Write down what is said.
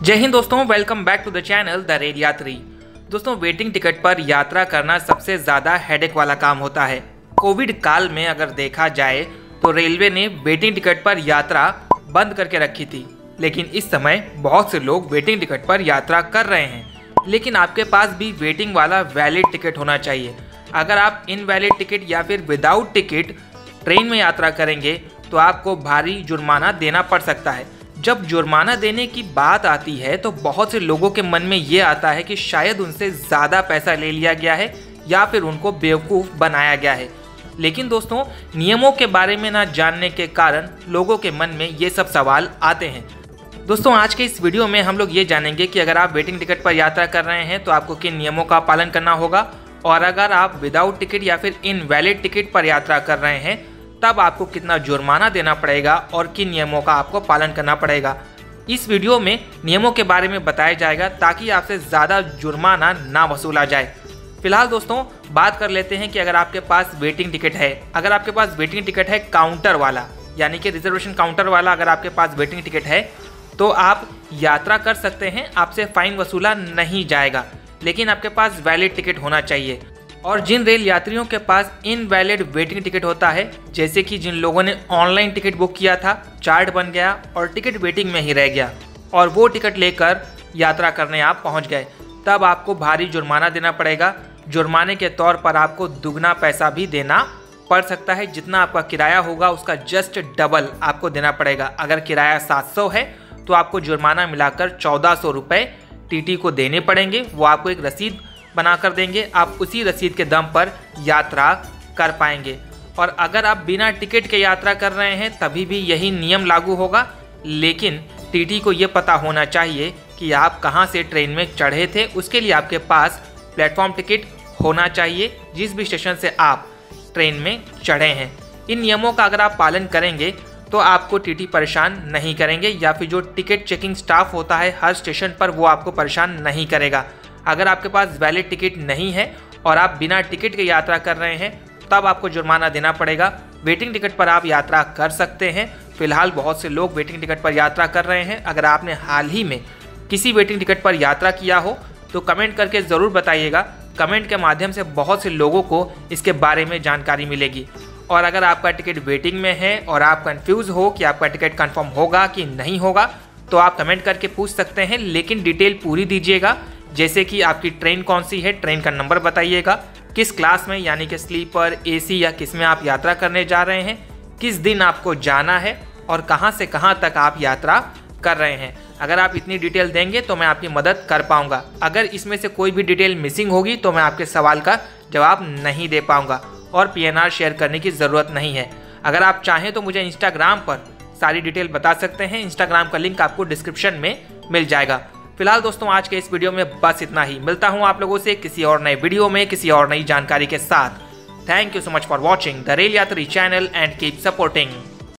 जय हिंद दोस्तों, welcome back to the channel the rail Yatri. दोस्तों, वेटिंग टिकट पर यात्रा करना सबसे ज़्यादा हेडेक वाला काम होता है। कोविड काल में अगर देखा जाए तो रेलवे ने वेटिंग टिकट पर यात्रा बंद करके रखी थी, लेकिन इस समय बहुत से लोग वेटिंग टिकट पर यात्रा कर रहे हैं। लेकिन आपके पास भी वेटिंग वाला वैलिड टिकट होना चाहिए। अगर आप इनवैलिड टिकट या फिर विदाउट टिकट ट्रेन में यात्रा करेंगे तो आपको भारी जुर्माना देना पड़ सकता है। जब जुर्माना देने की बात आती है तो बहुत से लोगों के मन में ये आता है कि शायद उनसे ज़्यादा पैसा ले लिया गया है या फिर उनको बेवकूफ़ बनाया गया है। लेकिन दोस्तों, नियमों के बारे में ना जानने के कारण लोगों के मन में ये सब सवाल आते हैं। दोस्तों, आज के इस वीडियो में हम लोग ये जानेंगे कि अगर आप वेटिंग टिकट पर यात्रा कर रहे हैं तो आपको किन नियमों का पालन करना होगा, और अगर आप विदाउट टिकट या फिर इनवैलिड टिकट पर यात्रा कर रहे हैं तब आपको कितना जुर्माना देना पड़ेगा और किन नियमों का आपको पालन करना पड़ेगा। इस वीडियो में नियमों के बारे में बताया जाएगा ताकि आपसे ज़्यादा जुर्माना ना वसूला जाए। फिलहाल दोस्तों, बात कर लेते हैं कि अगर आपके पास वेटिंग टिकट है, अगर आपके पास वेटिंग टिकट है काउंटर वाला, यानी कि रिजर्वेशन काउंटर वाला, अगर आपके पास वेटिंग टिकट है तो आप यात्रा कर सकते हैं, आपसे फाइन वसूला नहीं जाएगा। लेकिन आपके पास वैलिड टिकट होना चाहिए। और जिन रेल यात्रियों के पास इनवैलिड वेटिंग टिकट होता है, जैसे कि जिन लोगों ने ऑनलाइन टिकट बुक किया था, चार्ट बन गया और टिकट वेटिंग में ही रह गया और वो टिकट लेकर यात्रा करने आप पहुंच गए, तब आपको भारी जुर्माना देना पड़ेगा। जुर्माने के तौर पर आपको दुगना पैसा भी देना पड़ सकता है। जितना आपका किराया होगा उसका जस्ट डबल आपको देना पड़ेगा। अगर किराया 700 है तो आपको जुर्माना मिलाकर 1400 रुपये टीटी को देने पड़ेंगे। वो आपको एक रसीद बना कर देंगे, आप उसी रसीद के दम पर यात्रा कर पाएंगे। और अगर आप बिना टिकट के यात्रा कर रहे हैं तभी भी यही नियम लागू होगा, लेकिन टीटी को ये पता होना चाहिए कि आप कहां से ट्रेन में चढ़े थे। उसके लिए आपके पास प्लेटफॉर्म टिकट होना चाहिए जिस भी स्टेशन से आप ट्रेन में चढ़े हैं। इन नियमों का अगर आप पालन करेंगे तो आपको टीटी परेशान नहीं करेंगे, या फिर जो टिकट चेकिंग स्टाफ होता है हर स्टेशन पर वो आपको परेशान नहीं करेगा। अगर आपके पास वैलिड टिकट नहीं है और आप बिना टिकट के यात्रा कर रहे हैं तब आपको जुर्माना देना पड़ेगा। वेटिंग टिकट पर आप यात्रा कर सकते हैं। फिलहाल बहुत से लोग वेटिंग टिकट पर यात्रा कर रहे हैं। अगर आपने हाल ही में किसी वेटिंग टिकट पर यात्रा किया हो तो कमेंट करके ज़रूर बताइएगा। कमेंट के माध्यम से बहुत से लोगों को इसके बारे में जानकारी मिलेगी। और अगर आपका टिकट वेटिंग में है और आप कंफ्यूज हो कि आपका टिकट कंफर्म होगा कि नहीं होगा तो आप कमेंट करके पूछ सकते हैं, लेकिन डिटेल पूरी दीजिएगा। जैसे कि आपकी ट्रेन कौन सी है, ट्रेन का नंबर बताइएगा, किस क्लास में यानी कि स्लीपर, एसी या किस में आप यात्रा करने जा रहे हैं, किस दिन आपको जाना है और कहां से कहां तक आप यात्रा कर रहे हैं। अगर आप इतनी डिटेल देंगे तो मैं आपकी मदद कर पाऊंगा। अगर इसमें से कोई भी डिटेल मिसिंग होगी तो मैं आपके सवाल का जवाब नहीं दे पाऊंगा और पीएनआर शेयर करने की ज़रूरत नहीं है। अगर आप चाहें तो मुझे इंस्टाग्राम पर सारी डिटेल बता सकते हैं। इंस्टाग्राम का लिंक आपको डिस्क्रिप्शन में मिल जाएगा। फिलहाल दोस्तों, आज के इस वीडियो में बस इतना ही। मिलता हूं आप लोगों से किसी और नए वीडियो में किसी और नई जानकारी के साथ। Thank you so much for watching the rail Yatri channel and keep supporting.